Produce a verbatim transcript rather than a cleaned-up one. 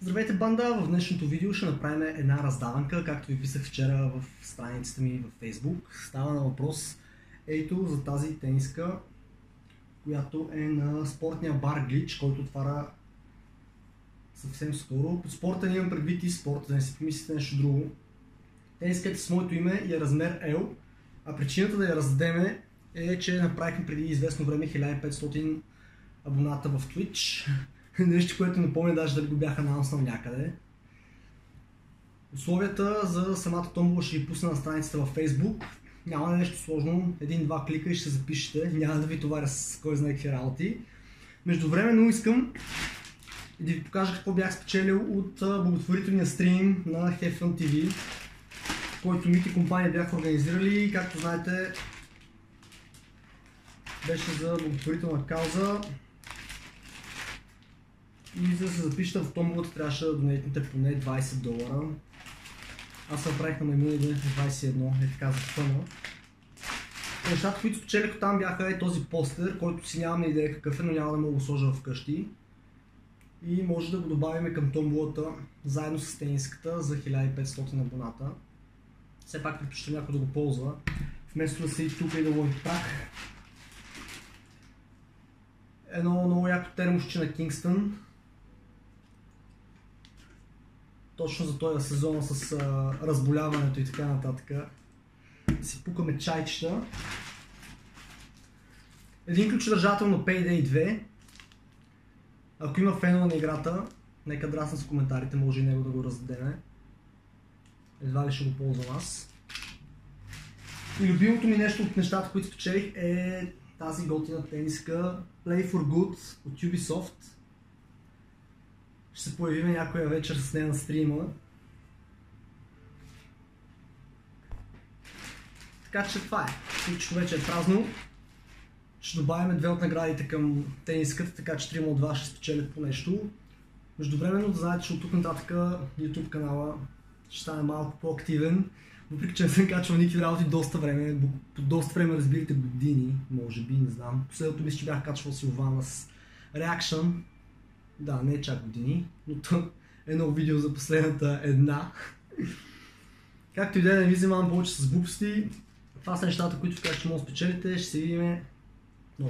Здравейте, банда! В днешното видео ще направим една раздаванка, както ви писах вчера в страницата ми в Facebook. Става на въпрос ето за тази тениска, която е на спортния бар Glitch, който отваря съвсем скоро. Под спорта не имам предвид и спорта, да не си помислите нещо друго. Тениската с моето име и е размер L, а причината да я раздадем е, че направихме преди известно време хиляда и петстотин абоната в Twitch. Нещо, което не помня даже дали го бях анонснал някъде. Условията за самата томбола ще ви пусна на страницата във Facebook. Няма да е нещо сложно, един-два клика и ще се запишете. Няма да ви товаря с кой знае какви работи. Междувременно искам да ви покажа какво бях спечелил от благотворителния стрим на Hefun ти ви, който Мити компания бях организирали. Както знаете, беше за благотворителна кауза. И за да се запишете в томболата трябваше да донетнете поне двайсет долара. Аз се направих на маймуна и донетнах двайсет и едно, е така за фъна. Нещата, които спечелих там бяха е този постер, който си нямаме идея какъв е, но няма да мога да го сложа вкъщи. И може да го добавим към томболата заедно с тениската за хиляда и петстотин абоната. Все пак предпочитам някой да го ползва, вместо да се и тук и да лови прах. Едно много яко термосче на Kingston. Точно за този сезон с а, разболяването и така нататък. Си пукаме чайчета. Един ключодържател на Payday две. Ако има фенове на играта, нека драсна с коментарите, може и него да го раздадем. Едва ли ще го ползвам аз. И любимото ми нещо от нещата, които спечелих, е тази готина тениска Play for Good от Ubisoft. Ще се появим някоя вечер с нея на стрима. Така че това е. Всичко вече е празно. Ще добавим две от наградите към тениската, така че трима от вас ще спечелят по нещо. Междувременно да знаете, че от тук нататък YouTube канала ще стане малко по-активен. Въпреки че не съм качвал никакви работи доста време, по доста време разбирате години, може би, не знам. Последното мисля, че бях качвал Силвана с Reaction. Да, не е чак години, но то е едно видео за последната една. Както и да не ви вземам повече с глупости. Това са нещата, които така ще може да спечелите. Ще се видим